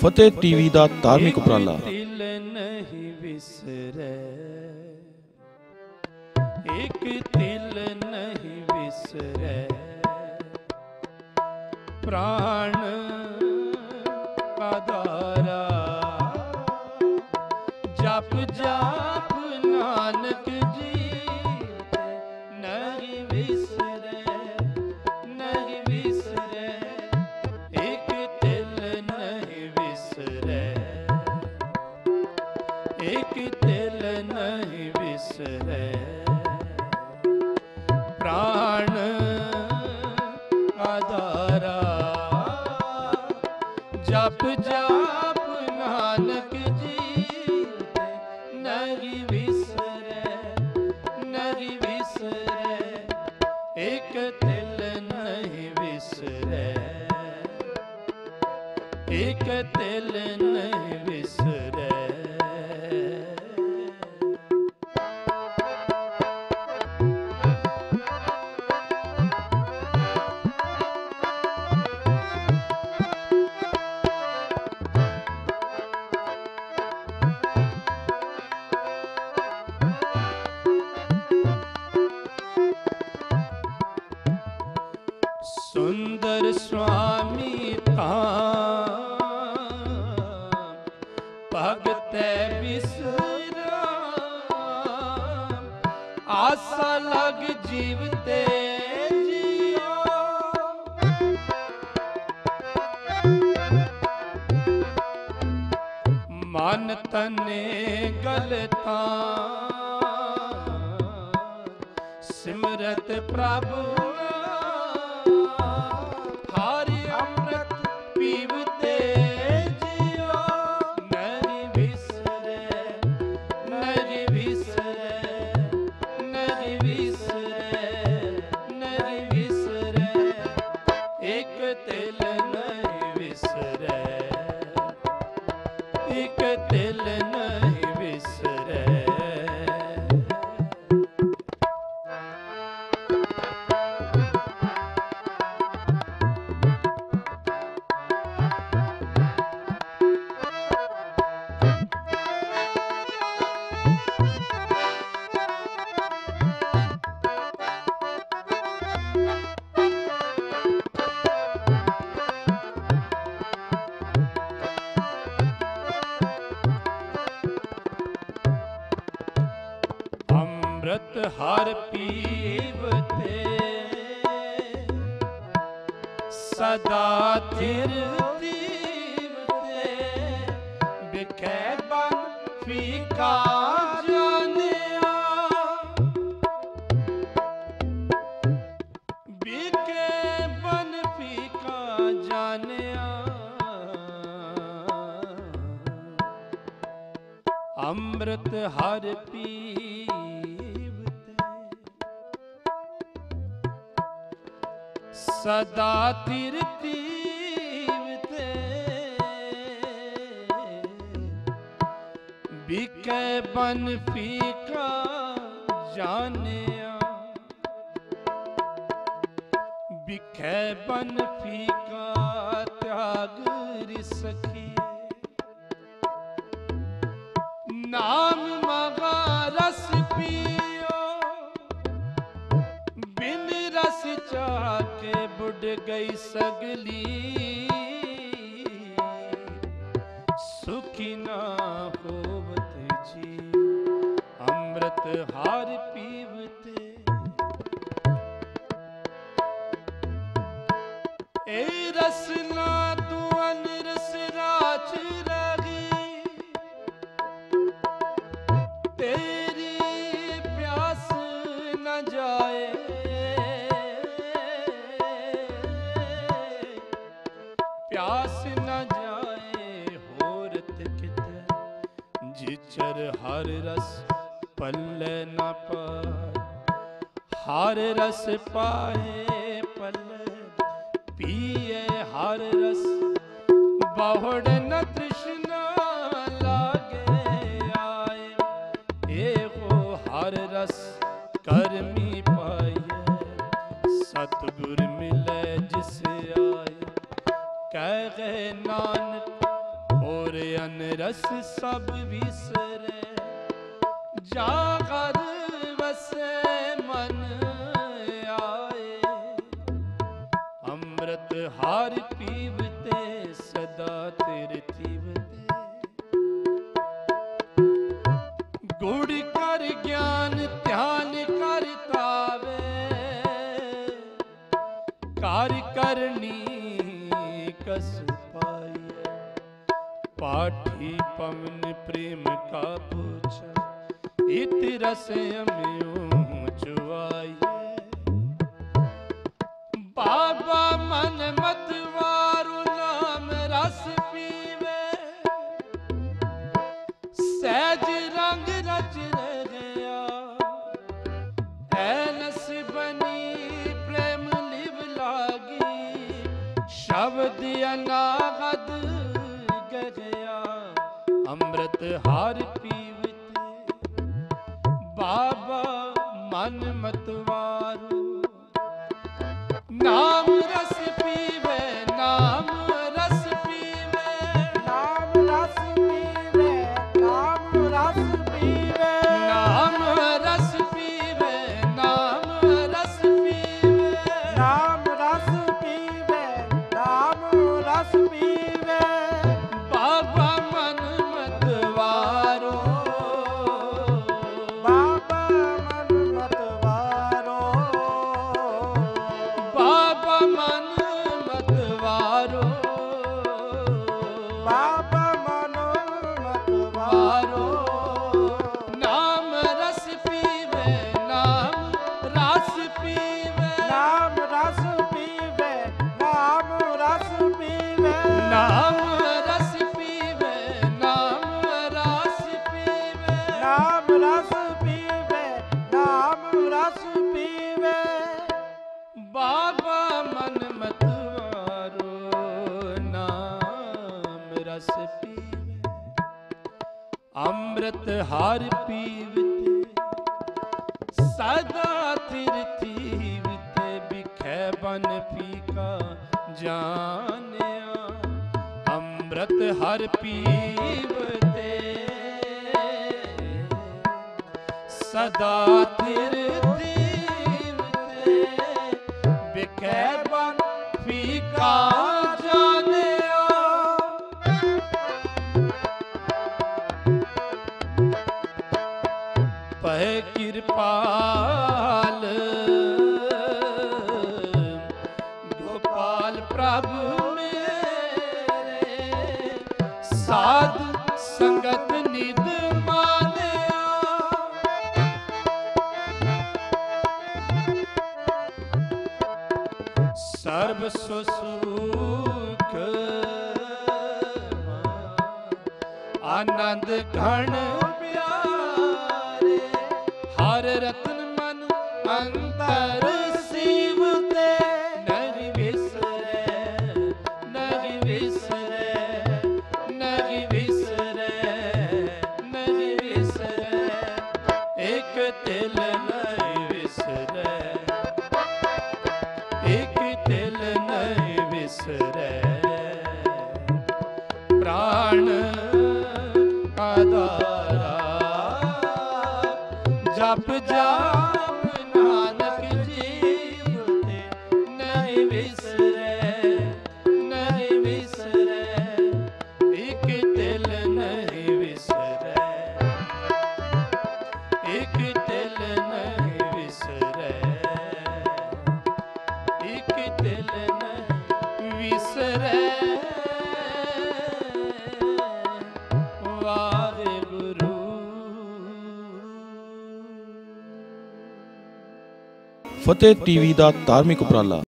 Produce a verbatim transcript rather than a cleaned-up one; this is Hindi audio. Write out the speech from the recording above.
फतेह टीवी का धार्मिक उपराला। दिल नहीं विसरे, एक दिल नहीं विसरे, प्राण आधारा जप जाप नानक जी नहीं विसरे, नहीं विसरे, एक दिल नहीं विसरे, एक दिल नहीं विसरे, प्राण आधारा जप जाप नानक जी नहीं विसरे, नहीं विसरे, एक दिल नहीं विसरे, एक दिल नहीं विसरे। सुंदर स्वामी तां भगत बिसरा, आशा लग जीवते जियो, मन तने गलता सिमरत प्रभु पीवते जियो, नहीं विसरे, नहीं विसरे, नहीं विसरे, नहीं विसरे, एक दिल नहीं विसरे, एक दिल नहीं विसरे। अमृत हर पीवते सदा थिर दीवते, बिखे बन फीका जानिया, बिखे बन फीका जानिया, अमृत हर पीवते सदा थिर दीवते, बिकै बन फीका जानिया, बिकै बन फीका त्याग रिसखी, नाम मगा रस पियो, बिन रस चाह के बुढ़ गई सगली, सुखी ना होवत जी अमृत हार पीवते, ए रसना तू अनरस राच रगी, तेरी प्यास न जाए, प्यास न जाए होरत कित, जिचर हर रस पल्ले न पाए, हर रस पाए पल्ले पिए हर रस, बहुड़ न तृष्णा लागे आए, एहो हर रस कर्मी पाए, सतगुर मिले जिस आए, कह गए नानक रस सब विसरे, जागर वसे मन आए। अमृत हार पीवते सदा तिर थीवते, गुड़ कर ज्ञान ध्यान कर तावे, कार करनी कस पाए। पाठी पवन प्रेम का पूछा, इत रस अम्यों चुआइए। बाबा मन मत वारु नाम रस पीवे, सहज रंग रच गया। ऐनस बनी प्रेम लिव लागी, शब्द अनागद गया। अमृत हार पीवते बाबा मन मत वारू, नाम रस पीवे नाम रस पीवे, नाम रस पीवे नाम रस पीवे, नाम रस पीवे नाम रस पीवे, नाम रस पीवे नाम रस पीवे। बाबा मन मत वारो, बाबा मन मत वारो, बाबा मन मत वारो, बाबा मन मत वारो। नाम रस पीवे नाम रस पीवे, नाम रस पीवे नाम रस पीवे, नाम रस पीवे नाम रस पीवे, नाम रस पीवे नाम रस पीवे। बाबा मन मत वारो, नाम रस पीवे। अमृत हार पीवते सदा थिर थीवते, बिखे बन फीका जानिया। अमृत हर पीवते सदा थिर थीवते, बिखे बन फीका जानिया। पह कृपाल गोपाल प्रभु मेरे, साधु संगत निध मानिया। सर्व सुख आनंद घन प्यारे, हर रतन मन अंतर सीवते। नहीं विसरे नहीं विसरे नहीं विसरे नहीं विसरे, एक तिल नहीं विसरे, एक तिल नहीं विसरे। प्राण आधारा जप जाप नानक जीवते, नहीं विसरे नहीं विसरे, एक तिल नहीं विसरे, एक तिल नहीं विसरे, एक तिल नहीं विसरे। ਫਤਿਹ ਟੀਵੀ ਦਾ ਧਾਰਮਿਕ ਉਪਰਾਲਾ।